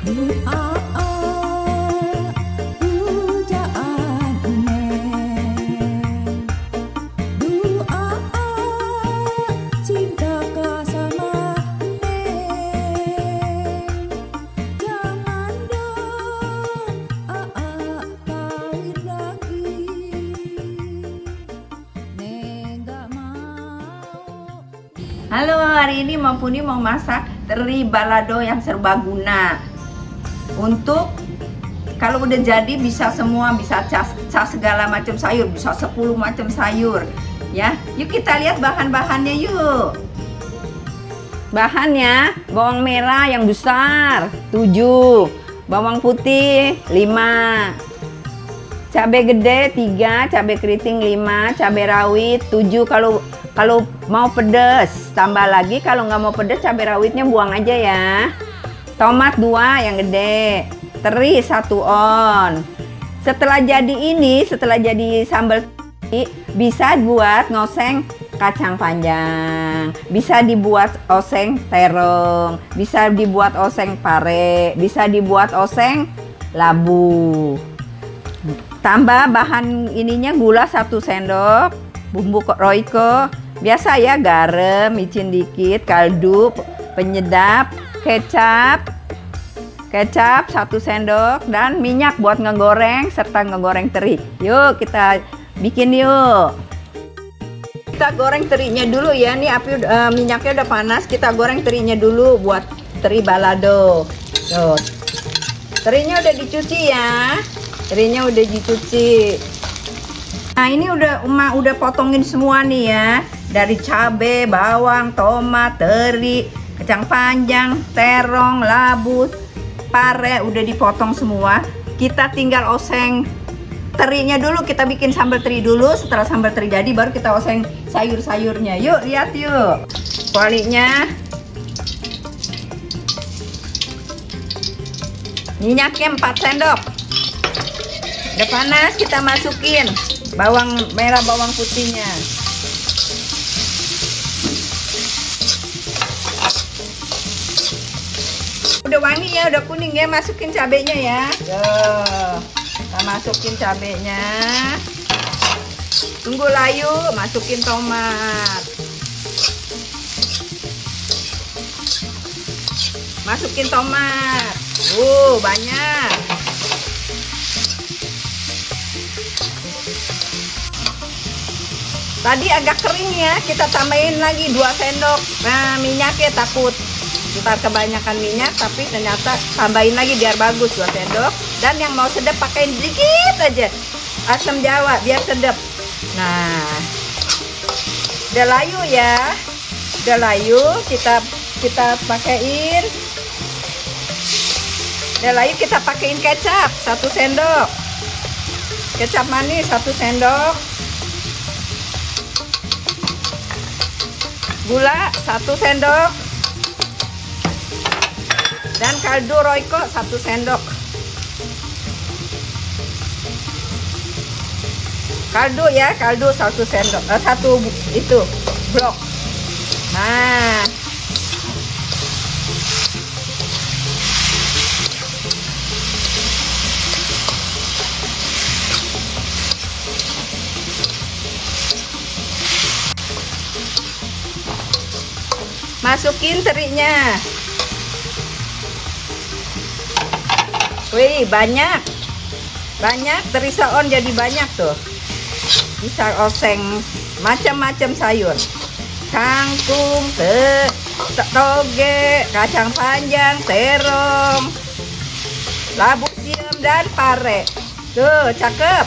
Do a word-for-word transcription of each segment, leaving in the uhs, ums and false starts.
Halo, hari ini Mumpuni mau masak teri balado yang serbaguna. Untuk kalau udah jadi bisa semua, bisa cas, cas segala macam sayur, bisa sepuluh macam sayur. Ya, yuk kita lihat bahan-bahannya yuk. Bahannya bawang merah yang besar tujuh, bawang putih lima, cabai gede tiga, cabai keriting lima, cabai rawit tujuh. Kalau kalau mau pedas tambah lagi, kalau nggak mau pedas cabai rawitnya buang aja ya. Tomat dua yang gede, teri satu on. Setelah jadi ini, setelah jadi sambal teri, bisa buat ngoseng kacang panjang, bisa dibuat oseng terong, bisa dibuat oseng pare, bisa dibuat oseng labu. Tambah bahan ininya gula satu sendok, bumbu roiko biasa ya, garam, micin dikit, kaldu, penyedap, kecap, kecap satu sendok, dan minyak buat ngegoreng serta ngegoreng teri. Yuk kita bikin yuk. Kita goreng terinya dulu ya. Nih api uh, minyaknya udah panas. Kita goreng terinya dulu buat teri balado. Tuh, terinya udah dicuci ya. Terinya udah dicuci. Nah ini udah emak udah potongin semua nih ya. Dari cabai, bawang, tomat, teri, kacang panjang, terong, labu, pare udah dipotong semua. Kita tinggal oseng terinya dulu. Kita bikin sambal teri dulu. Setelah sambal teri jadi baru kita oseng sayur-sayurnya. Yuk lihat yuk. Kualinya. Minyaknya empat sendok. Udah panas, kita masukin bawang merah, bawang putihnya. Udah wangi ya, udah kuning ya, masukin cabenya ya. Tuh, kita masukin cabenya. Tunggu layu, masukin tomat. Masukin tomat. Uh, banyak. Tadi agak kering ya, kita tambahin lagi dua sendok. Nah, minyaknya takut ntar kebanyakan minyak, tapi ternyata tambahin lagi biar bagus dua sendok. Dan yang mau sedap pakein dikit aja asam jawa biar sedap. Nah, udah layu ya, udah layu, kita kita pakein. Udah layu, kita pakein kecap satu sendok, kecap manis satu sendok, gula satu sendok, dan kaldu roiko satu sendok. Kaldu ya, kaldu satu sendok, eh, satu itu blok. Nah, masukin terinya. Wih, banyak banyak teri soon, jadi banyak tuh. Bisa oseng macam-macam sayur, kangkung, te, toge, kacang panjang, terong, labu siam, dan pare. Tuh, cakep.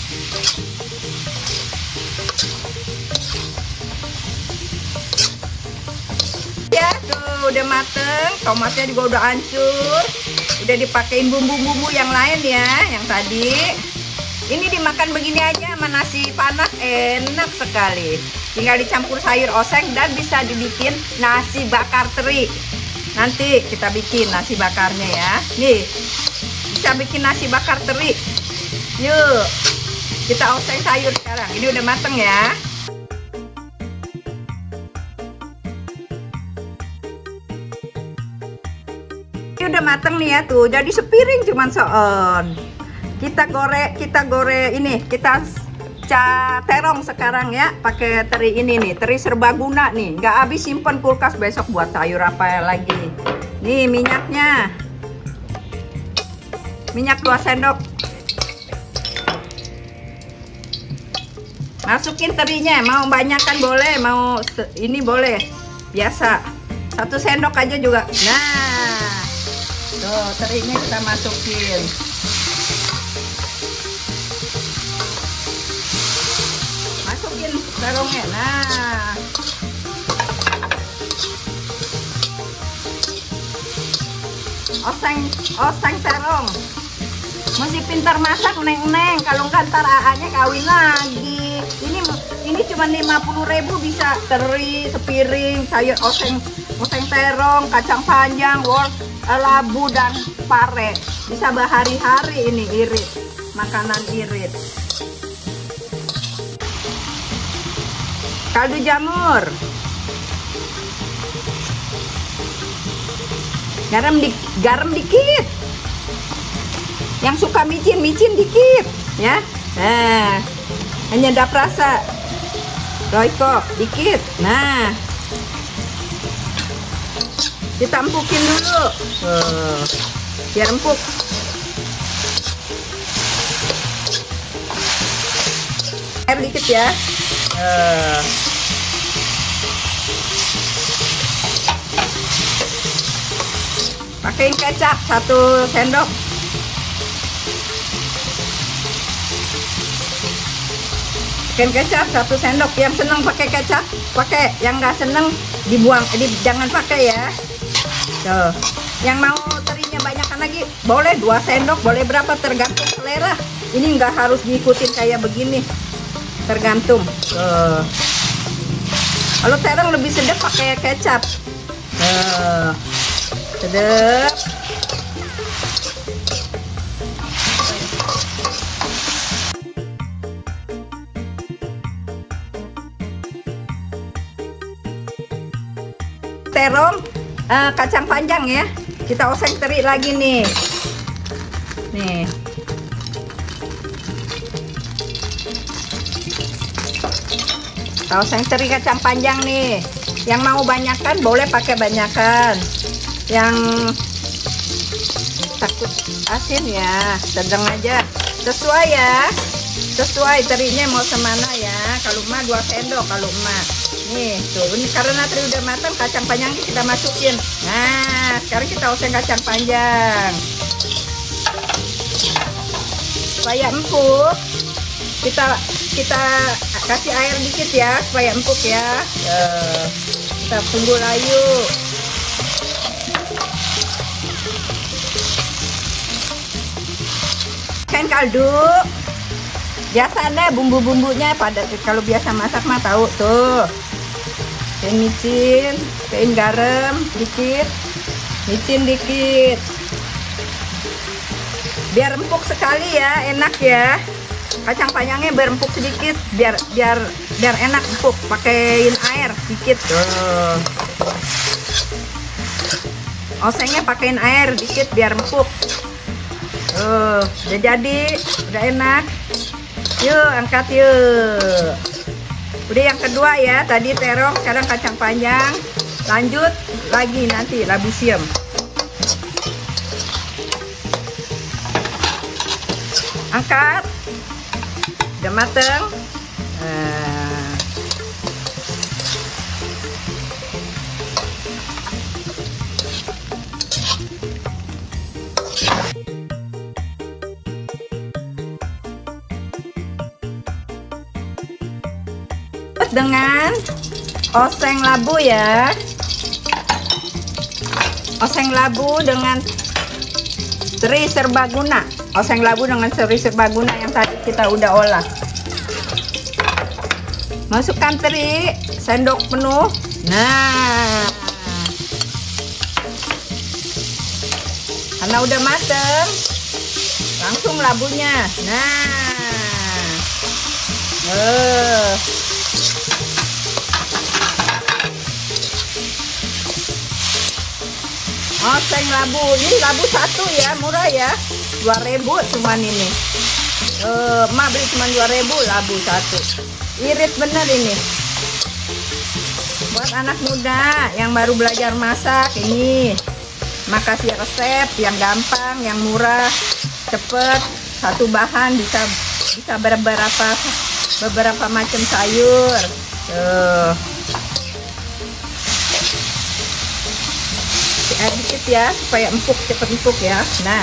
Ya, tuh udah mateng, tomatnya juga udah hancur. Udah dipakein bumbu-bumbu yang lain ya, yang tadi. Ini dimakan begini aja sama nasi panas, enak sekali. Tinggal dicampur sayur oseng dan bisa dibikin nasi bakar teri. Nanti kita bikin nasi bakarnya ya. Nih, bisa bikin nasi bakar teri. Yuk, kita oseng sayur sekarang. Ini udah mateng ya. udah mateng nih ya tuh. Jadi sepiring cuman soon. Kita goreng, kita goreng ini, kita ca terong sekarang ya, pakai teri ini nih, teri serbaguna nih. Nggak habis simpen kulkas besok buat sayur apa lagi nih. Nih minyaknya. Minyak dua sendok. Masukin terinya, mau banyak kan boleh, mau ini boleh. Biasa. Satu sendok aja juga. Nah. Tuh, terinya kita masukin. Masukin terongnya. Nah. Oseng, oseng terong. Mesti pintar masak neng-neng. Kalau nggak ntar A A-nya kawin lagi. Ini ini cuma lima puluh ribu bisa teri sepiring, sayur oseng, oseng terong, kacang panjang, wol, labu dan pare. Bisa berhari-hari ini irit. Makanan irit. Kaldu jamur. Garam di, garam dikit. Yang suka micin, micin dikit, ya. Nah, penyedap rasa. Royco dikit. Nah, kita empukin dulu. Uh, biar empuk. Air dikit ya. Uh. Pakein kecap satu sendok. Pakein kecap satu sendok. Yang seneng pakai kecap, pakai. Yang nggak seneng dibuang, di, jangan pakai ya. Tuh. Yang mau terinya banyakkan lagi, boleh dua sendok, boleh berapa tergantung selera. Ini nggak harus diikutin kayak begini, tergantung. Tuh. Kalau terong lebih sedap pakai kecap. Tuh. Sedap. Terong, uh, kacang panjang ya. Kita oseng teri lagi nih. Nih. Kita oseng teri kacang panjang nih. Yang mau banyakan boleh pakai banyakan. Yang takut asin ya, sedang aja. Sesuai ya. Sesuai terinya mau semana ya. Kalau emak dua sendok, kalau emak. Nih, tuh, ini karena teri udah matang, kacang panjangnya kita masukin. Nah, sekarang kita oseng kacang panjang. Supaya empuk, kita kita kasih air dikit ya, supaya empuk ya. Tuh, kita tunggu layu. Kan kaldu. Biasanya bumbu-bumbunya pada kalau biasa masak mah tahu tuh. Kain micin, kain garam dikit, micin dikit. Biar empuk sekali ya, enak ya. Kacang panjangnya berempuk sedikit, biar biar biar enak empuk. Pakein air dikit. Tuh. Osengnya pakein air dikit biar empuk. Tuh, udah jadi, udah enak. Yuk, angkat yuk. Udah yang kedua ya, tadi terong, sekarang kacang panjang. Lanjut lagi nanti labu siam. Angkat. Udah mateng. Nah. Dengan oseng labu ya, oseng labu dengan teri serbaguna, oseng labu dengan teri serbaguna yang tadi kita udah olah. Masukkan teri sendok penuh. Nah, karena udah mateng, langsung labunya. Nah, uh. Oseng labu. Ini labu satu ya, murah ya. dua ribu cuman ini. Eh, emak beli cuma dua ribu labu satu. Irit bener ini. Buat anak muda yang baru belajar masak ini. Makasih resep yang gampang, yang murah, cepet. Satu bahan bisa bisa beberapa beberapa macam sayur. Tuh. Air dikit ya supaya empuk, cepet empuk ya. Nah,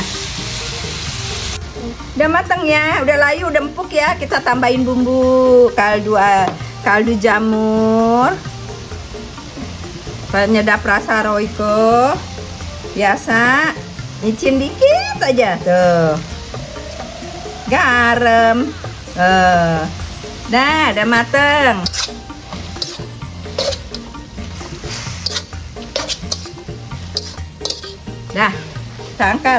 udah matang ya, udah layu, udah empuk ya. Kita tambahin bumbu kaldu kaldu jamur, penyedap rasa Royco biasa, micin dikit aja tuh, garam. Uh. Nah, udah mateng. Nah, kita angkat.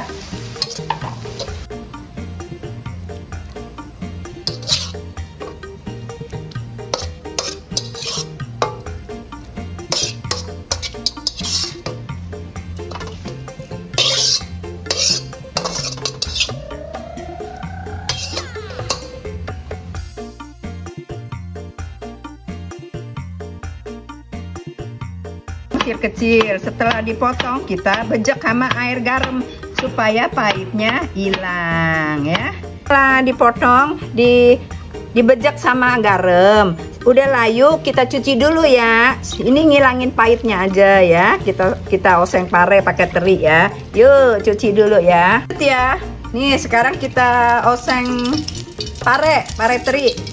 Kecil-kecil, setelah dipotong kita bejek sama air garam supaya pahitnya hilang ya. Setelah dipotong, di dibejek sama garam, udah layu, kita cuci dulu ya. Ini ngilangin pahitnya aja ya. Kita kita oseng pare pakai teri ya. Yuk cuci dulu ya. Ya, nih sekarang kita oseng pare, pare teri.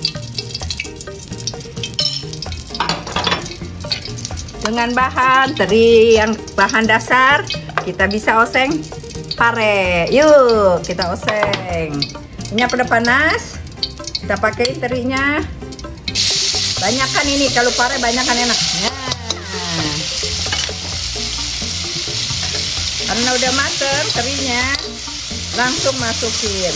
Dengan bahan teri yang bahan dasar, kita bisa oseng pare. Yuk kita oseng. Minyak udah panas, kita pakai terinya. Banyakan ini, kalau pare banyakan enak. Nah, karena udah mateng terinya, langsung masukin.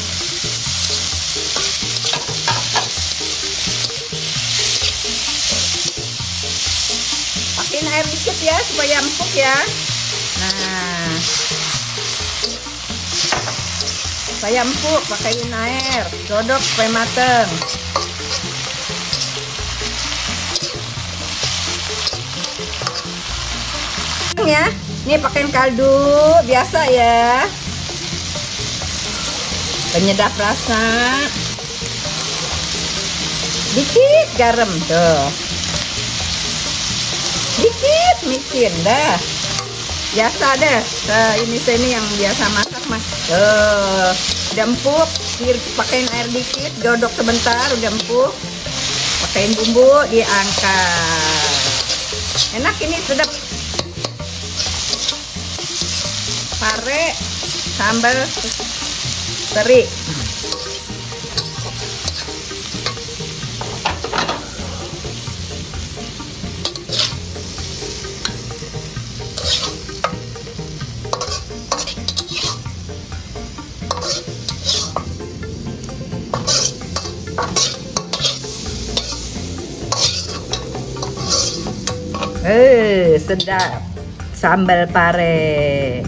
Pakein air dikit ya supaya empuk ya. Nah, supaya empuk pakein air, godok supaya mateng. Ya, ini pakein kaldu biasa ya, penyedap rasa, dikit garam tuh, dikit micin dah, biasa deh. Nah, ini saya ini yang biasa masak mas. Tuh, udah empuk, pakein air dikit, godok sebentar, udah empuk, pakein bumbu, diangkat. Enak ini, sedap. Pare sambal teri. Eh, sedap sambal pare.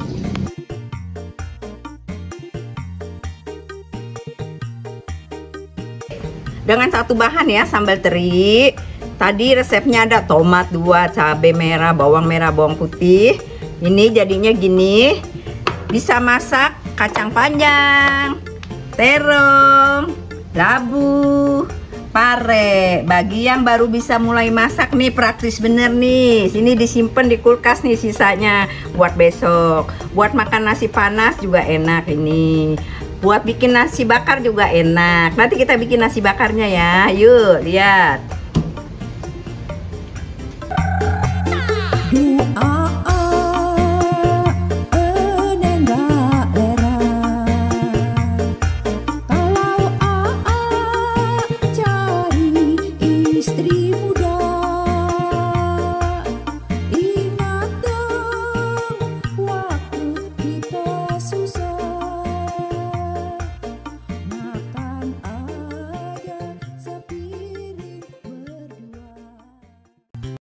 Dengan satu bahan ya, sambal teri. Tadi resepnya ada tomat dua, cabai merah, bawang merah, bawang putih. Ini jadinya gini. Bisa masak kacang panjang, terong, labu, pare. Bagi yang baru bisa mulai masak nih, praktis bener nih. Sini disimpan di kulkas nih sisanya buat besok. Buat makan nasi panas juga enak ini. Buat bikin nasi bakar juga enak. Nanti kita bikin nasi bakarnya ya. Yuk lihat.